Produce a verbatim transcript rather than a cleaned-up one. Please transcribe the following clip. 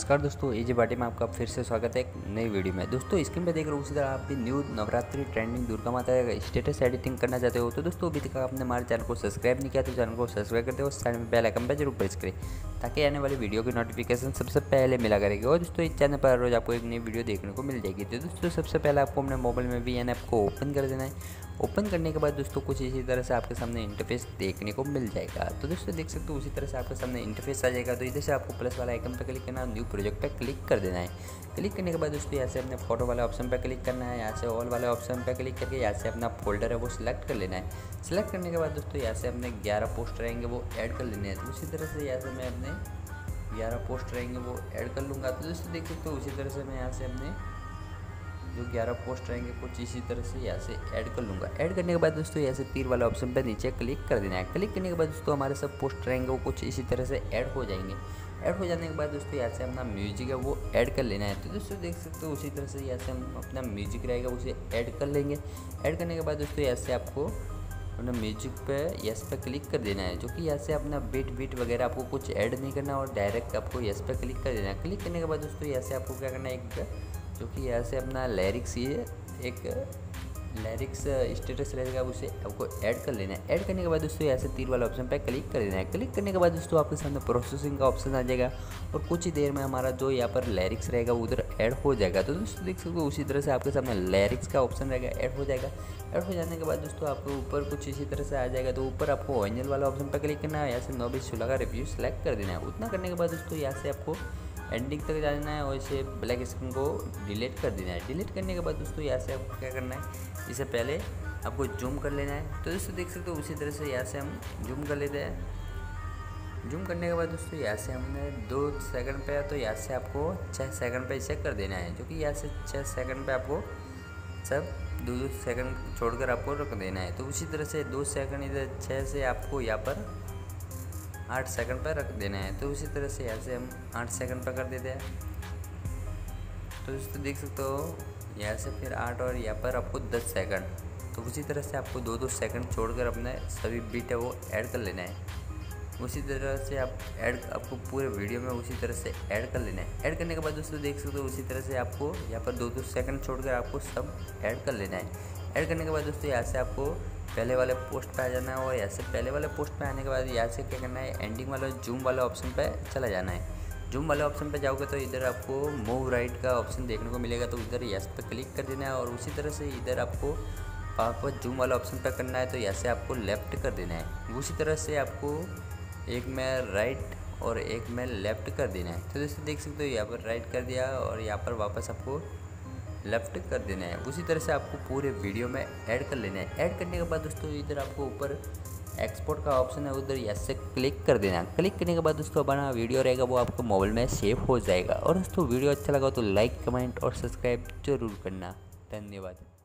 नमस्कार दोस्तों, इजी बाटी में आपका फिर से स्वागत है एक नई वीडियो में। दोस्तों स्क्रीन पे देख रहे हो उसी तरह आप भी न्यू नवरात्रि ट्रेंडिंग दुर्गा माता का स्टेटस एडिटिंग करना चाहते हो तो दोस्तों अभी तक आपने हमारे चैनल को सब्सक्राइब नहीं किया तो चैनल को सब्सक्राइब करते हो, साइड में बेल आइकन पर जरूर प्रेस करें ताकि आने वाली वीडियो की नोटिफिकेशन सबसे पहले मिला करेगी। और दोस्तों इस चैनल पर रोज आपको एक नई वीडियो देखने को मिल जाएगी। तो दोस्तों सबसे पहले आपको अपने मोबाइल में भी एन ऐप को ओपन कर देना है। ओपन करने के बाद दोस्तों कुछ इसी तरह से आपके सामने इंटरफेस देखने को मिल जाएगा। तो दोस्तों देख सकते हो उसी तरह से आपके सामने इंटरफेस आ जाएगा। तो इधर से आपको प्लस वाला आइकन पर क्लिक करना है, न्यू प्रोजेक्ट पर क्लिक कर देना है। क्लिक करने के बाद दोस्तों यहाँ से अपने फोटो वाले ऑप्शन पर क्लिक करना है। यहाँ से ऑल वाले ऑप्शन पर क्लिक करके यहाँ से अपना फोल्डर है वो सिलेक्ट कर लेना है। सिलेक्ट करने के बाद दोस्तों यहाँ से अपने ग्यारह पोस्ट रहेंगे वो ऐड कर लेने हैं। तो उसी तरह से यहाँ से मैं अपने ग्यारह पोस्ट रहेंगे वो ऐड कर लूँगा। तो दोस्तों देख सकते हो उसी तरह से मैं यहाँ से अपने जो ग्यारह पोस्ट रहेंगे कुछ इसी तरह से यहाँ से ऐड कर लूँगा। ऐड करने के बाद दोस्तों यहाँ से तीर वाला ऑप्शन पर नीचे क्लिक कर देना है। क्लिक करने के बाद दोस्तों हमारे सब पोस्ट रहेंगे वो कुछ इसी तरह से ऐड हो जाएंगे। ऐड हो जाने के बाद दोस्तों यहाँ से अपना म्यूजिक है वो ऐड कर लेना है। तो दोस्तों देख सकते हो उसी तरह से यहाँ से हम अपना म्यूजिक रहेगा उसे ऐड कर लेंगे। ऐड करने के बाद दोस्तों यहाँ से आपको अपना म्यूजिक पे यस पे क्लिक कर देना है, जो कि यहाँ से अपना बीट बीट वगैरह आपको कुछ ऐड नहीं करना और डायरेक्ट आपको यस पे क्लिक कर देना है। क्लिक करने के बाद दोस्तों यहाँ से आपको क्या करना है, एक जो कि यहाँ से अपना लिरिक्स ये एक लिरिक्स स्टेटस रहेगा उसे आपको ऐड कर लेना है। ऐड करने के बाद दोस्तों यहाँ से तीर वाला ऑप्शन पे क्लिक कर देना है। क्लिक करने के बाद दोस्तों आपके सामने प्रोसेसिंग का ऑप्शन आ जाएगा और कुछ ही देर में हमारा जो यहाँ पर लिरिक्स रहेगा उधर ऐड हो जाएगा। तो दोस्तों देख सकते हो उसी तरह से आपके सामने लिरिक्स का ऑप्शन रहेगा ऐड हो जाएगा। ऐड हो जाने के बाद दोस्तों आपके ऊपर कुछ इसी तरह से आ जाएगा। तो ऊपर आपको ओरिजिनल वाला ऑप्शन पर क्लिक करना है। यहाँ से नौ बीस सोलह का रिव्यू सेलेक्ट कर देना है। उतना करने के बाद दोस्तों यहाँ से आपको एंडिंग तक जाना है और इसे ब्लैक स्क्रीन को डिलीट कर देना है। डिलीट करने के बाद दोस्तों यहाँ से आपको क्या करना है, इससे पहले आपको जूम कर लेना है। तो दोस्तों देख सकते हो उसी तरह से यहाँ से हम जूम कर लेते हैं। जूम करने के बाद दोस्तों यहाँ से हमने दो सेकंड पे है तो यहाँ से आपको छः सेकंड पे इसे कर देना है, जो कि यहाँ से छः सेकंड पे आपको सब दो दो सेकंड छोड़कर आपको रख देना है। तो उसी तरह से दो सेकंड इधर छः से आपको यहाँ पर आठ सेकंड पर रख देना है। तो उसी तरह से यहाँ से हम आठ सेकंड पर कर देते हैं। तो दोस्तों देख सकते हो यहाँ से फिर आठ और यहाँ पर आपको दस सेकंड। तो उसी तरह से आपको दो दो सेकंड छोड़कर अपने सभी बीट है वो ऐड कर लेना है। उसी तरह से आप ऐड आपको पूरे वीडियो में उसी तरह से ऐड कर लेना है। ऐड करने के बाद दोस्तों देख सकते हो उसी तरह से आपको यहाँ पर दो दो सेकंड छोड़कर आपको सब ऐड कर लेना है। ऐड करने के बाद दोस्तों यहाँ से आपको पहले वाले पोस्ट पे आ जाना है और यहाँ से पहले वाले पोस्ट पे आने के बाद यहाँ से क्या करना है, एंडिंग वाला जूम वाला ऑप्शन पे चला जाना है। जूम वाले ऑप्शन पे जाओगे तो इधर आपको मूव राइट का ऑप्शन देखने को मिलेगा। तो इधर यस पे क्लिक कर देना है और उसी तरह से इधर आपको वापस जूम वाला ऑप्शन पे करना है। तो यहाँ से आपको लेफ्ट कर देना है। उसी तरह से आपको एक में राइट और एक में लेफ्ट कर देना है। तो दोस्तों देख सकते हो यहाँ पर राइट कर दिया और यहाँ पर वापस आपको लेफ्ट कर देना है। उसी तरह से आपको पूरे वीडियो में ऐड कर लेना है। ऐड करने के बाद दोस्तों इधर आपको ऊपर एक्सपोर्ट का ऑप्शन है उधर यहाँ से क्लिक कर देना। क्लिक करने के बाद दोस्तों अपना वीडियो रहेगा वो आपको मोबाइल में सेव हो जाएगा। और दोस्तों वीडियो अच्छा लगा तो लाइक कमेंट और सब्सक्राइब जरूर करना। धन्यवाद।